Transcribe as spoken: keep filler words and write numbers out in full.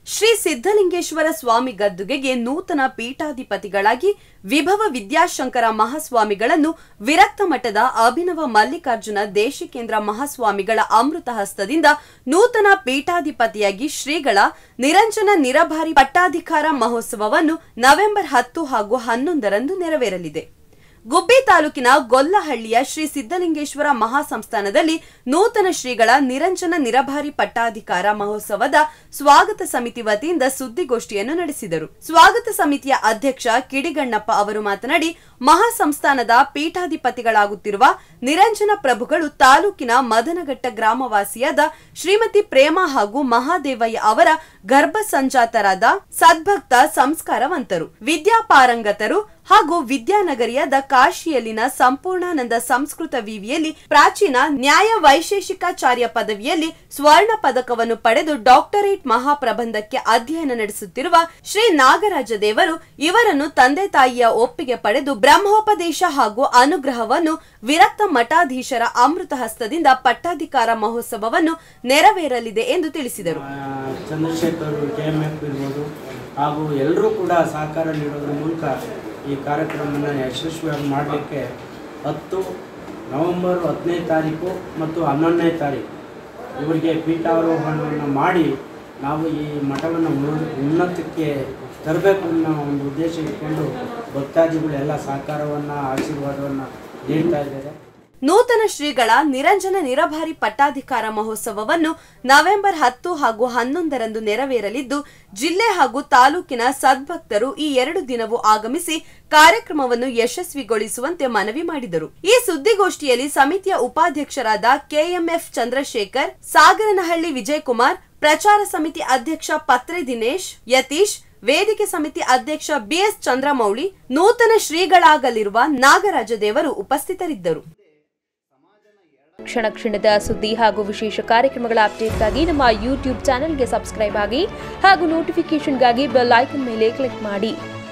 ಶ್ರೀ ಸಿದ್ದಲಿಂಗೇಶ್ವರ ಸ್ವಾಮಿ ಗದ್ದುಗೆಗೆ ನೂತನ ಪೀಠಾಧಿಪತಿಗಳಾಗಿ ವಿಭವ ವಿದ್ಯಾಶಂಕರ ಮಹಾಸ್ವಾಮಿಗಳನ್ನು ವಿರಕ್ತ ಮಠದ ಅಭಿನವ ಮಲ್ಲಿಕಾರ್ಜುನ ದೇಶಿಕೇಂದ್ರ ಮಹಾಸ್ವಾಮಿಗಳ ಅಮೃತ ಹಸ್ತದಿಂದ ನೂತನ ಪೀಠಾಧಿಪತಿಯಾಗಿ ಶ್ರೀಗಳ ನಿರಂಜನ ನಿರಭಾರಿ ಪಟ್ಟಾಧಿಕಾರ ಮಹೋತ್ಸವವನ್ನು ನವೆಂಬರ್ ಹತ್ತು ಹಾಗೂ ಹನ್ನೊಂದರಂದು ನೆರವೇರಲಿದೆ. ಗುಬ್ಬಿ ತಾಲೂಕಿನ ಗೊಲ್ಲಹಳ್ಳಿಯ ಶ್ರೀ ಸಿದ್ದಲಿಂಗೇಶ್ವರ ಮಹಾಸಂಸ್ಥಾನದಲ್ಲಿ ನೂತನ ಶ್ರೀಗಳ ನಿರಂಜನ ನಿರಭಾರಿ ಪಟ್ಟಾಧಿಕಾರ ಮಹೋತ್ಸವದ ಸ್ವಾಗತ ಸಮಿತಿ ವತಿಯಿಂದ ಸುದ್ದಿಗೋಷ್ಠಿಯನ್ನು ನಡೆಸಿದರು. ಸ್ವಾಗತ ಸಮಿತಿಯ ಅಧ್ಯಕ್ಷ ಕಿಡಿಗಣ್ಣಪ್ಪ ಅವರು ಮಾತನಾಡಿ, ಮಹಾಸಂಸ್ಥಾನದ ಪೀಠಾಧಿಪತಿಗಳಾಗುತ್ತಿರುವ ನಿರಂಜನ ಪ್ರಭುಗಳು ತಾಲೂಕಿನ ಮದನಘಟ್ಟ ಗ್ರಾಮವಾಸಿಯಾದ ಶ್ರೀಮತಿ ಪ್ರೇಮಾ ಹಾಗೂ ಮಹಾದೇವಯ್ಯ ಅವರ ಗರ್ಭ ಸಂಜಾತರಾದ ಸದ್ಭಕ್ತ ಸಂಸ್ಕಾರವಂತರು, ವಿದ್ಯಾಪಾರಂಗತರು ಹಾಗೂ ವಿದ್ಯಾನಗರಿಯಾದ ಕಾಶಿಯಲ್ಲಿನ ಸಂಪೂರ್ಣಾನಂದ ಸಂಸ್ಕೃತ ವಿವಿಯಲ್ಲಿ ಪ್ರಾಚೀನ ನ್ಯಾಯ ವೈಶೇಷಿಕಾಚಾರ್ಯ ಪದವಿಯಲ್ಲಿ ಸ್ವರ್ಣ ಪದಕವನ್ನು ಪಡೆದು ಡಾಕ್ಟರೇಟ್ ಮಹಾಪ್ರಬಂಧಕ್ಕೆ ಅಧ್ಯಯನ ನಡೆಸುತ್ತಿರುವ ಶ್ರೀ ನಾಗರಾಜ ದೇವರು ಇವರನ್ನು ತಂದೆ ತಾಯಿಯ ಒಪ್ಪಿಗೆ ಪಡೆದು ಬ್ರಹ್ಮೋಪದೇಶ ಹಾಗೂ ಅನುಗ್ರಹವನ್ನು ವಿರಕ್ತ ಮಠಾಧೀಶರ ಅಮೃತ ಹಸ್ತದಿಂದ ಪಟ್ಟಾಧಿಕಾರ ಮಹೋತ್ಸವವನ್ನು ನೆರವೇರಲಿದೆ ಎಂದು ತಿಳಿಸಿದರು. ಚಂದ್ರಶೇಖರ್ ಕೆಎಂಎಫ್ ಇರ್ಬೋದು ಹಾಗೂ ಎಲ್ಲರೂ ಕೂಡ ಸಹಕಾರ ನೀಡೋದ್ರ ಮೂಲಕ ಈ ಕಾರ್ಯಕ್ರಮವನ್ನು ಯಶಸ್ವಿಯಾಗಿ ಮಾಡಲಿಕ್ಕೆ ಹತ್ತು ನವೆಂಬರ್ ಹತ್ತನೇ ತಾರೀಕು ಮತ್ತು ಹನ್ನೊಂದನೇ ತಾರೀಕು ಇವರಿಗೆ ಪೀಠಾರೋಹಣವನ್ನು ಮಾಡಿ ನಾವು ಈ ಮಠವನ್ನು ಉನ್ನತಕ್ಕೆ ತರಬೇಕು ಅನ್ನೋ ಒಂದು ಉದ್ದೇಶ ಇಟ್ಕೊಂಡು ಭಕ್ತಾದಿಗಳು ಎಲ್ಲ ಸಹಕಾರವನ್ನು ಆಶೀರ್ವಾದವನ್ನು ನೀಡ್ತಾ ಇದ್ದಾರೆ. ನೂತನ ಶ್ರೀಗಳ ನಿರಂಜನ ನಿರಭಾರಿ ಪಟ್ಟಾಧಿಕಾರ ಮಹೋತ್ಸವವನ್ನು ನವೆಂಬರ್ ಹತ್ತು ಹಾಗೂ ಹನ್ನೊಂದರಂದು ನೆರವೇರಲಿದ್ದು, ಜಿಲ್ಲೆ ಹಾಗೂ ತಾಲೂಕಿನ ಸದ್ಭಕ್ತರು ಈ ಎರಡು ದಿನವೂ ಆಗಮಿಸಿ ಕಾರ್ಯಕ್ರಮವನ್ನು ಯಶಸ್ವಿಗೊಳಿಸುವಂತೆ ಮನವಿ ಮಾಡಿದರು. ಈ ಸುದ್ದಿಗೋಷ್ಠಿಯಲ್ಲಿ ಸಮಿತಿಯ ಉಪಾಧ್ಯಕ್ಷರಾದ ಕೆಎಂಎಫ್ ಚಂದ್ರಶೇಖರ್, ಸಾಗರನಹಳ್ಳಿ ವಿಜಯಕುಮಾರ್, ಪ್ರಚಾರ ಸಮಿತಿ ಅಧ್ಯಕ್ಷ ಪತ್ರೆ ದಿನೇಶ್, ಯತೀಶ್, ವೇದಿಕೆ ಸಮಿತಿ ಅಧ್ಯಕ್ಷ ಬಿಎಸ್ ಚಂದ್ರಮೌಳಿ, ನೂತನ ಶ್ರೀಗಳಾಗಲಿರುವ ನಾಗರಾಜ ದೇವರು ಉಪಸ್ಥಿತರಿದ್ದರು. ಕ್ಷಣ ಕ್ಷಣದ ಸುದ್ದಿ ಹಾಗೂ ವಿಶೇಷ ಕಾರ್ಯಕ್ರಮಗಳ ಅಪ್ಡೇಟ್ಗಾಗಿ ನಮ್ಮ ಯೂಟ್ಯೂಬ್ ಚಾನೆಲ್ಗೆ ಸಬ್ಸ್ಕ್ರೈಬ್ ಆಗಿ ಹಾಗೂ ನೋಟಿಫಿಕೇಶನ್ಗಾಗಿ ಬೆಲ್ ಐಕಾನ್ ಮೇಲೆ ಕ್ಲಿಕ್ ಮಾಡಿ.